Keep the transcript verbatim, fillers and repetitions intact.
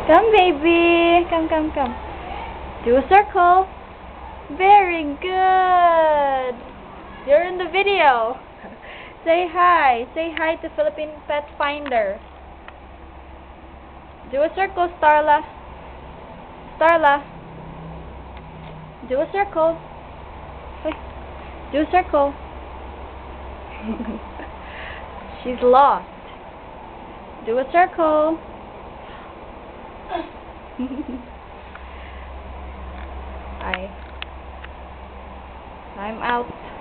Come, baby. Come, come, come. Do a circle. Very good. You're in the video. Say hi. Say hi to Philippine Pet Finder. Do a circle, Starla. Starla. Do a circle. Do a circle. She's lost. Do a circle. Bye. I'm out.